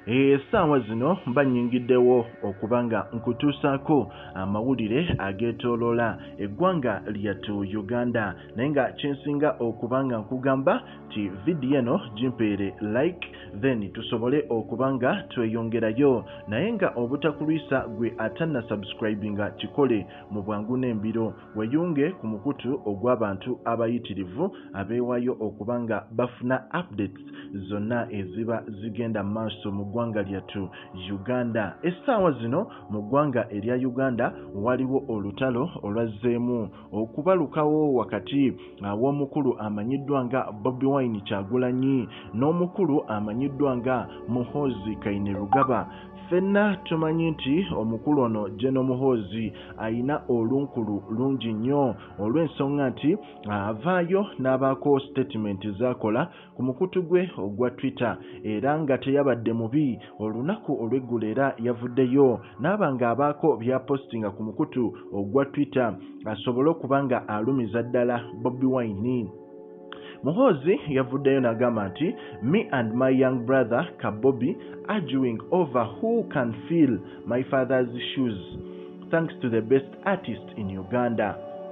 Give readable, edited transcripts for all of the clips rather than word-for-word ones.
Essaawa zino banyingiddewo okubanga nkutuusaako amawulire ageetooloola eggwanga lyattu Uganda naye nga kyensinga okubanga nkugamba ti vidiyo eno gimpeere like then tusobole okubanga tweyongerayo naye nga obutakulwisa gwe atanna subscribinga kikole mu bwangu n'embiro weyunge ku mukutu ogw'abantu abayitirivu abeewaayo okubanga bafuna updates zonna eziba zigenda maaso mu ggwanga lyattu Uganda. Essaawa zino mu ggwanga erya Uganda waliwo olutalo olwazzeemu okubalukawo wakati w'omukulu amanyiddwa nga Bobi Wine Kyagulanyi n'omukulu amanyiddwa nga Muhoozi Kainerugaba. Fenna tumanyi nti omukulu ono Jeno Muhoozi ayina olunkulu lungi nnyo olw'ensonga nti avaayo n'abaako statement z'akola ku mukutu gwe ogwa Twitter era nga teyabadde mubi. Olunaku olw'eggulo era yavuddeyo n'aba ng'abaako byapostinga ku mukutu ogwa Twitter asobole okubanga alumiza ddala Bobi Wine. Muhoozi yavuddeyo n'agamba nti me and my young brother Kabobi arguing over who can fill my father's shoes thanks to the best artist in Uganda.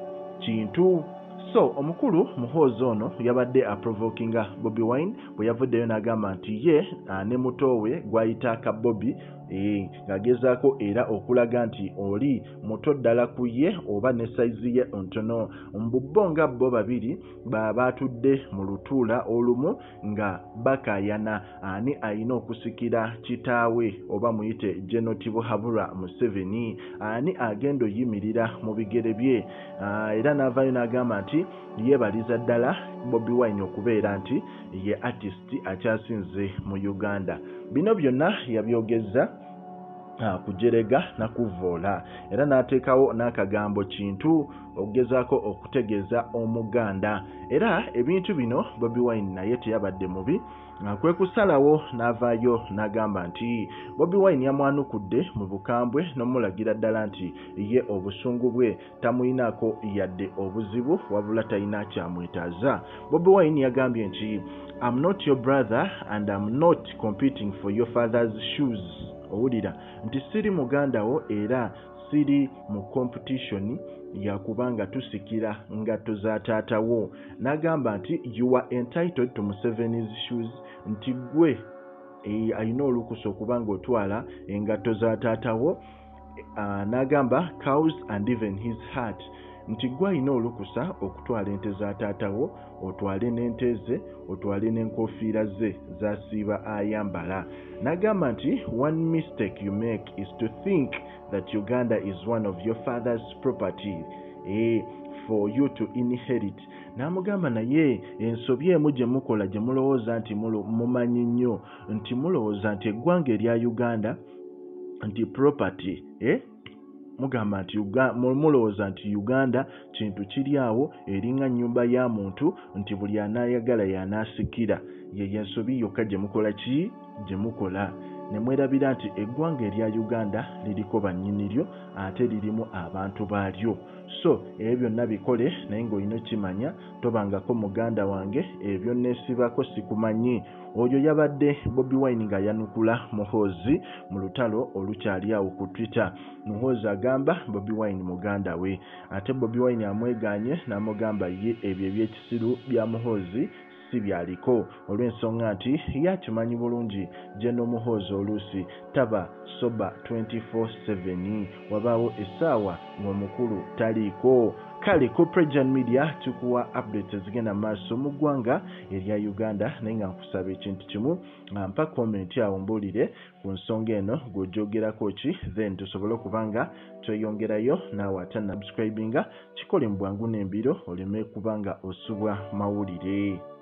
Kintu so omukulu Muhoozi ono yabadde aprovokinga Bobi Wine bwe yavuddeyo n'agamba nti ye ne mutowe gwayita Kabobi ngagezaako era okulaga nti oli muto ddala ku ye oba ne saizi ye ntono. Mbubbo nga bo babiri batudde mu lutuula olumu nga bakayana ani ayina okusikira kitaawe oba muyite Genotibo Habura Museveni ani agenda oyimirira mu bigere bye era n'avaayo n'agamba nti yeebaliza ddala Bobi Wine okubeera nti ye artist akyasinze mu Uganda. Bino byonna yabyogeza kujerega na kuvoola era n'ateekawo n'akagambo kintu okugezaako okutegeeza omuganda era ebintu bino Bobi Wine naye teyabadde mubi kwe kusalawo n'avaayo n'agamba nti Bobi Wine yamwanukudde mu bukambwe n'omulagira ddala nti ye obusungu bwe tamuyinaako yadde obuzibu wabula talina kyamwetaaza. Bobi Wine yagambye nti I'm not your brother and I'm not competing for your father's shoes. Owulira nti siri muganda wo era siri mu competition ya kubanga tusikira ngatto za taata wo. N'agamba nti you are entitled to Museveni's shoes nti gwe ayina olukusa okubanga otwala engatto za taata wo. N'agamba cows and even his heart nti gwe ayina olukusa okutwala ente za taata wo otwale n'ente ze otwale n'enkofiira ze zasiiba ayambala. N'agamba nti one mistake you make is to think that Uganda is one of your father's property for you to inherit. N'amugamba naye ensobi emu gye mukola gye mulowooza nti mumanyi nnyo nti mulowooza nti eggwanga erya Uganda nti property mugamba nti mulowooza nti Uganda kintu kiri awo eringa nnyumba ya muntu nti buli anaayagala y'anaasikira. Ye ensobi yokka gye mukola ki gye mukola ne mwerabira nti eggwanga erya Uganda liriko bannyiniryo ate lirimu abantu baalyo. So ebyo byonna bikole naye ng'olina kimanya tobangako muganda wange ebyo neesibako sikumanyi. Oyo yabadde Bobi Wine nga yanukula Muhoozi mu lutalo olukyali awo ku Twitter. Muhoozi agamba Bobi Wine muganda we ate Bobi Wine amweganye n'amugamba ye ebyo ebyekisiru bya Muhoozi si byaliko olw'ensonga nti yakimanyi bulungi Jeno Muhoozi oluusi taba soba 24/7 wabaawo essaawa ng'omukulu taliiko. Kale ku PROJOURN Media tukuwa updates ezigenda maaso mu ggwanga erya Uganda naye nga nkusaba ekintu kimu mpa comment awo mbuulire ku nsonga eno gw'ogyogerako ki then tusobole okubanga tweyongerayo naawe atanna subscribinga kikole mu bwangu n'embiro oleme kubanga osubwa mawulire.